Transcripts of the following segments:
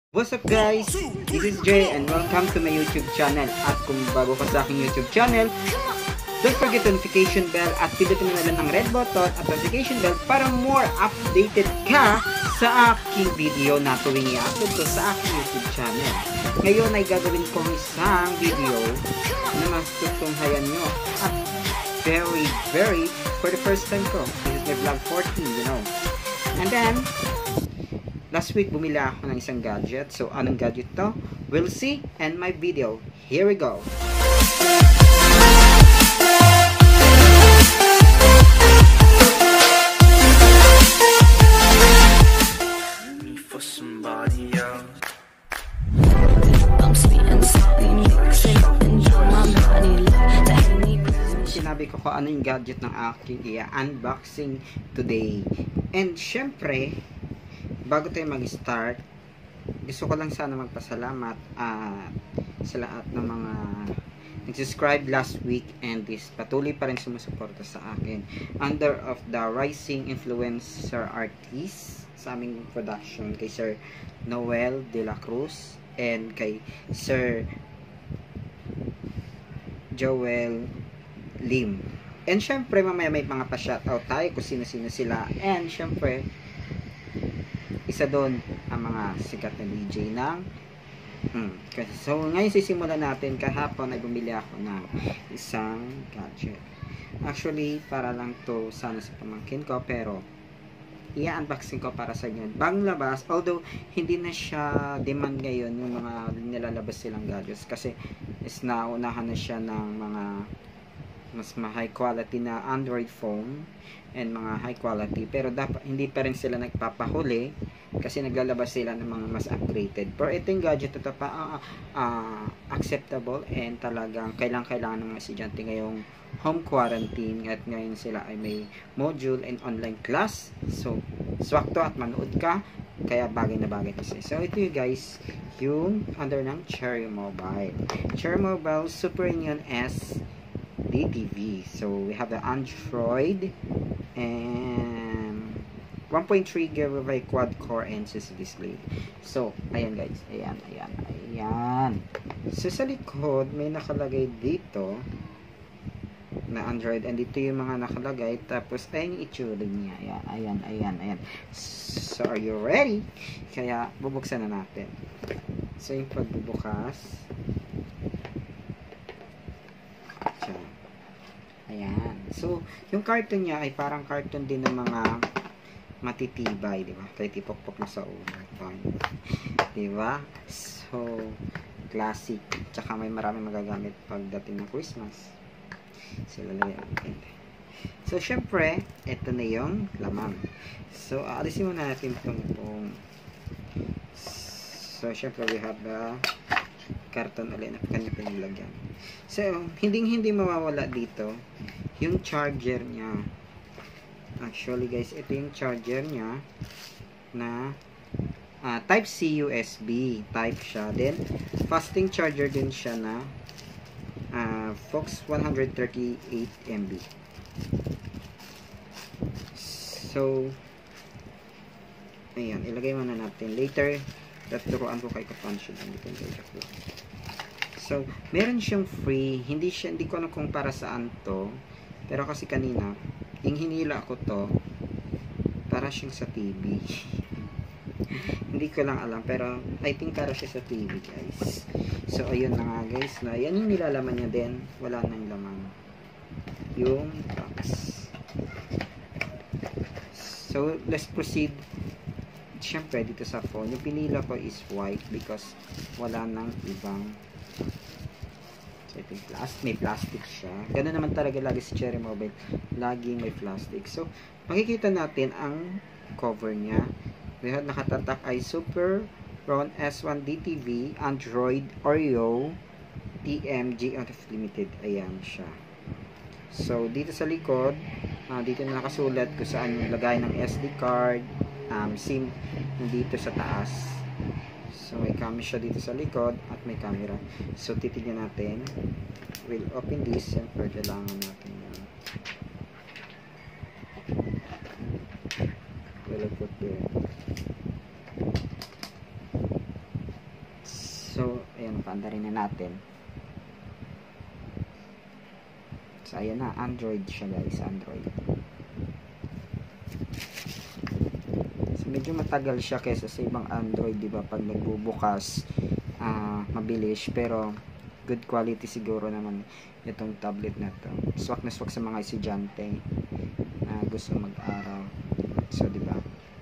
What's up guys? This is Jay and welcome to my YouTube channel. At kung bago ka sa aking YouTube channel, don't forget the notification bell at pindutin mo na lang ang red button at notification bell para more updated ka sa aking video na tuwing i-upload ko sa aking YouTube channel. Ngayon ay gagawin ko isang video na matutunghayan nyo at very for the first time ko. This is my vlog 14, you know. And then last week, bumili ako ng isang gadget. So, anong gadget to? We'll see in my video. Here we go. Sinabi ko kung ano yung gadget ng aking i-unboxing today. And syempre, bago tayo mag-start, gusto ko lang sana magpasalamat sa lahat ng mga nag-subscribe last week and this patuloy pa rin sumusuporta sa akin under of the rising influencer artist sa aming production, kay Sir Noel De La Cruz and kay Sir Joel Lim. And syempre mamaya may mga pa-shoutout tayo kung sino-sino sila. And syempre isa doon ang mga sikat na DJ ng so ngayon sisimulan natin. Kahapon ay bumili ako ng isang gadget. Actually para lang to sana sa pamangkin ko, pero i-unboxing ko para sa inyo bagong labas, although hindi na siya demand ngayon yung mga nilalabas silang gadgets kasi is naunahan na siya ng mga mas high quality na Android phone and mga high quality, pero dapat hindi pa rin sila nagpapahuli kasi naglalabas sila ng mga mas upgraded. Pero itong gadget ito pa acceptable and talagang kailangan ng mga estudyante ngayong home quarantine at ngayon sila ay may module and online class, so swakto at manood ka, kaya bagay na bagay kasi. So ito yung guys, yung under ng Cherry Mobile Super Union S DTV. So we have the Android and 1.3 GB quad core and display. So ayan guys, ayan. So sa likod may nakalagay dito na Android and dito yung mga nakalagay, tapos ayan yung itsura niya. Ayan. So are you ready? Kaya bubuksan na natin. So yung pagbubukas, ayan. So, yung carton niya ay parang carton din ng mga matitibay, di ba? Kaya tipok-pok na sa ulo. Di ba? So, classic. Tsaka may maraming magagamit pagdating ng Christmas. So, lalagyan natin. So, syempre, ito na yung laman. So, alisin muna natin itong so, syempre, we have the karton ulit na kanya pinilagyan. So, hindi mawawala dito yung charger niya. Actually guys, ito yung charger niya na type C USB type siya. Then, fasting charger din siya na Fox 138 MB. So, ayan, ilagay muna natin. Later, tuturuan ko kay paano siya gamitin. So, meron siyang free, hindi ko alam kung para saan to, pero kasi kanina yung hinila ko to para siyang sa TV. Hindi ko lang alam, pero I think para siya sa TV guys. So, ayun na nga guys, na yan yung nilalaman niya din, wala nang laman yung box. So, let's proceed. Siyempre dito sa phone, yung pinila ko is white because wala nang ibang. So ito yung may plastic siya. Ganun naman talaga lagi si Cherry Mobile, laging may plastic. So makikita natin ang cover niya. We have nakatatak ay Super Ron S1 DTV Android Oreo TMG Limited. Ayan siya. So dito sa likod, dito na nakasulat kung saan yung lagay ng SD card, SIM dito sa taas. So may camera siya dito sa likod at may camera. So titignan natin. We'll open this. Siyempre kailangan natin yan. We'll put there. So, ayan, paandarin na natin. So, ayan na, Android siya guys, Android. So, medyo matagal siya kaysa sa ibang Android, di ba? Pag nagbubukas, mabilis, pero good quality siguro naman itong tablet na to. Swak na swak sa mga estudyante na gusto mag-aral. So, di ba?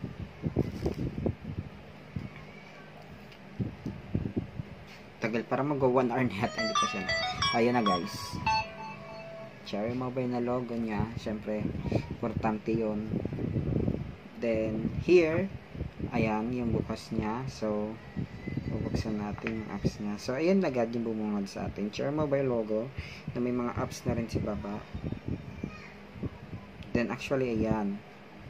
Tagal para mag-go 1 hour na yata, hindi pa siya. Ayan na guys. Cherry Mobile na logo niya. Siyempre, importante yun. Then, here, ayan, yung bukas niya. So, bubuksan natin yung apps niya. So, ayan na agad yung bumungad sa atin. Cherry Mobile logo na may mga apps na rin si baba. Then, actually, ayan.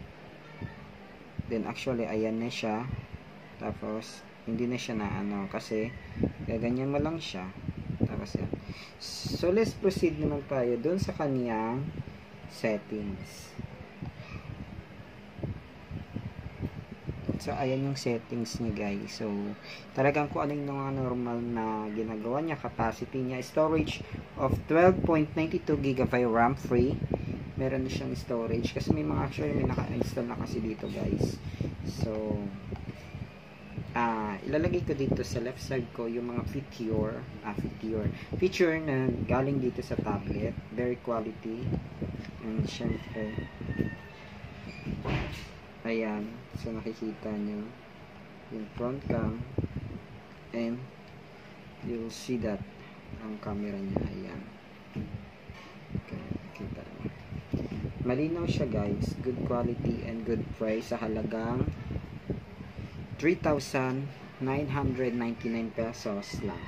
Ayan na siya. Tapos, hindi na siya na ano. Kasi, gaganyan mo lang siya. Tapos, yan. So, let's proceed naman tayo dun sa kaniyang settings. So, ayan yung settings niya guys. So, talagang kung ano yung mga normal na ginagawa niya, capacity niya, storage of 12.92 GB RAM free. Meron na siyang storage. Kasi may mga actually may naka-install na kasi dito guys. So, ilalagay ko dito sa left side ko yung mga feature na galing dito sa tablet. Very quality. And syempre, ayan. So, nakikita nyo yung front cam and you'll see that ang camera niya, ayan. Okay, kita nyo. Malinaw siya guys. Good quality and good price sa halagang 3,999 pesos lang.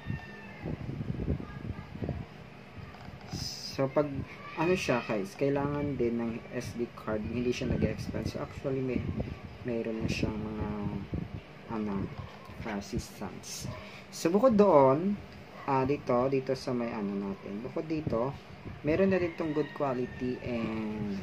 So, pag ano siya guys, kailangan din ng SD card, hindi siya nag-expand. So, actually, mayroon na siyang mga resistance. So, bukod doon, dito sa may natin, bukod dito, meron na din tong good quality and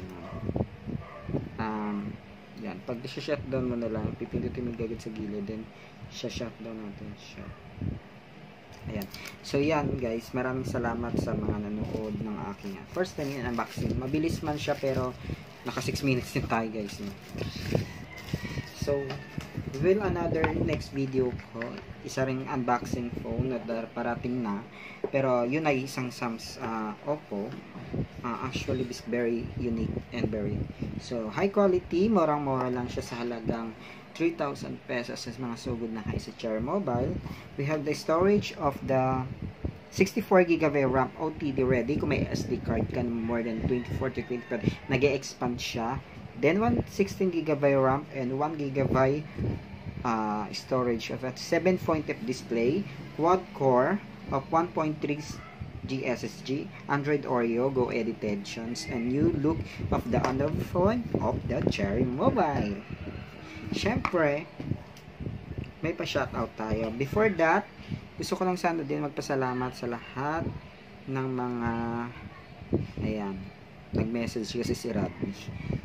yan, pag shutdown mo na lang, pipindutin mo agad sa gilid, then shutdown natin siya. Ayan. So, yan guys, maraming salamat sa mga nanood ng aking first time in unboxing. Mabilis man siya, pero naka 6 minutes din tayo guys. So, will another next video ko, isa ring unboxing phone na parating na, pero yun ay isang Oppo. Actually, it's very unique and very, so high quality, murang-mura lang siya sa halagang 3,000 pesos sa mga sugod na high sa Cherry Mobile. We have the storage of the 64 GB RAM OTD ready. Kung may SD card ka more than 24 to 25, nag-e-expand siya. Then 116 GB RAM and 1 GB storage of a 7.5 display, quad core of 1.3 GSSG, Android Oreo, Go Editations, and new look of the Android phone of the Cherry Mobile. Syempre, may pa-shoutout tayo. Before that, gusto ko lang sana din magpasalamat sa lahat ng mga nag-message kasi si Rodney.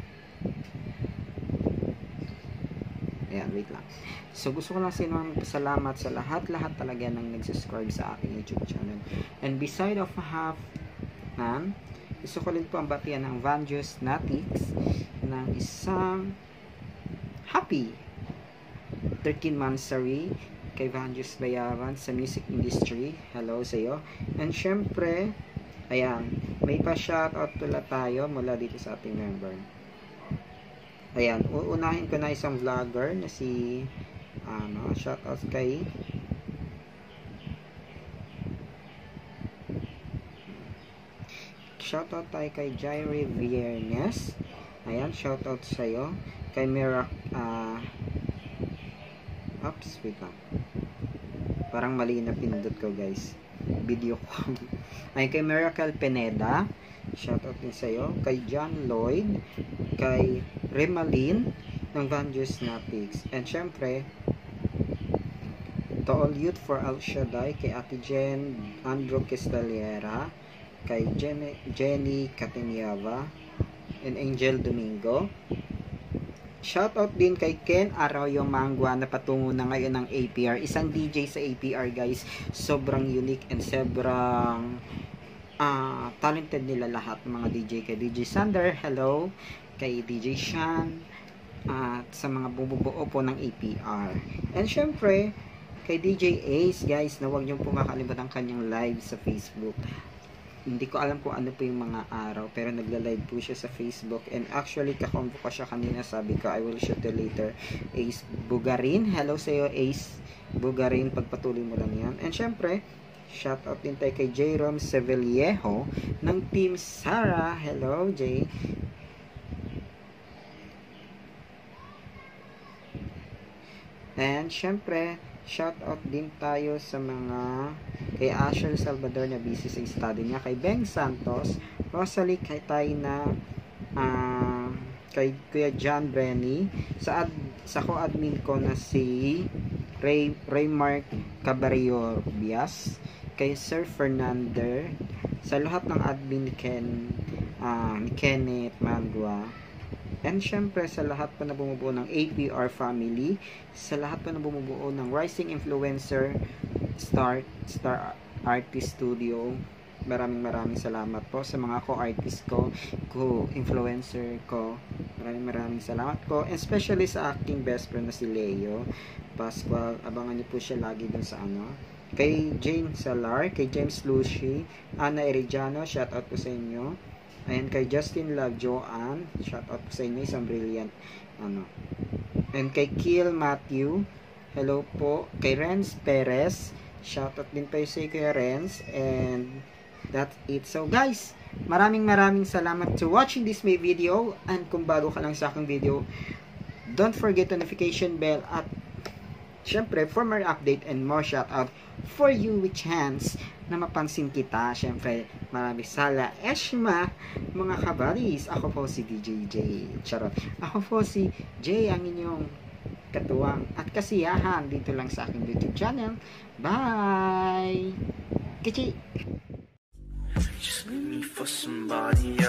Ayan, wait lang. So, gusto ko lang magpasalamat sa lahat talaga ng nag-subscribe sa aking YouTube channel. And beside of gusto ko rin po ang batian ng Vanjus Natix ng isang happy 13 monthsary kay Vanjus Bayaran sa music industry. Hello sa iyo. And syempre, ayan, may pa-shoutout pala tayo mula dito sa ating member. Ayan, uunahin ko na isang vlogger na si shoutout kay tayo kay Jairi Viernes. Ayan, shoutout sa iyo. Kay Mira wait lang. Parang mali na pinindot ko guys. Video ko. Ay, kay Miracle Pineda. Shoutout din sa iyo. Kay John Lloyd. Kay Remalin ng Vanjus Natix. And syempre, to all youth for Al Shaddai, kay Ate Jen Andrew Castillera, kay Jenny Cateniava, and Angel Domingo. Shoutout din kay Ken Arroyo Mangua na patungo na ngayon ng APR. Isang DJ sa APR, guys. Sobrang unique and sobrang talented nila lahat ng mga DJ. Kay DJ Sander, hello. Kay DJ Shan, at sa mga bumubuo po ng APR. And syempre, kay DJ Ace, guys, na huwag niyong po kakalimutan ang kanyang live sa Facebook. Hindi ko alam kung ano po yung mga araw, pero nagla-live po siya sa Facebook. And actually, kakombo ko siya kanina, sabi ko, I will shoot you later. Ace Bugarin, hello sa iyo, Ace Bugarin, pagpatuloy mo lang yan. And syempre, shoutout din tayo kay J-Rom Sevellejo ng Team Sara. Hello, Jay. And syempre, shoutout din tayo sa mga kay Asher Salvador na busy sa study niya, kay Beng Santos, Rosalie Kaitayna, kay Kuya John Brenny, sa co-admin ko na si Raymark Cabarrio Bias, kay Sir Fernander, sa lahat ng admin ni Kenneth Magua. And syempre sa lahat po na bumubuo ng APR family, sa lahat po na bumubuo ng Rising Influencer Star Artist Studio, maraming salamat po sa mga co-artist ko, co-influencer ko. Maraming salamat po, especially sa aking best friend na si Leo Pascual. Abangan niyo po siya lagi dun sa kay Jane Salar, kay James Lucy, Ana Erejano, shout out po sa inyo. And kay Justin Love Joanne, shout out po sa inyo, isang brilliant And kay Kiel Matthew, hello po. Kay Renz Perez, shout out din po sa Kuya Renz. And that's it. So guys, maraming salamat to watching this my video. And kung bago ka lang sa aking video, don't forget the notification bell, at syempre for more update and more shout out for you with chance na mapansin kita. Syempre, marami sala Eshma, mga kabaris. Ako po si DJ J. Charot. Ako po si J, ang inyong katuwang at kasiyahan dito lang sa aking YouTube channel. Bye! Kichi! Just leave me for somebody else.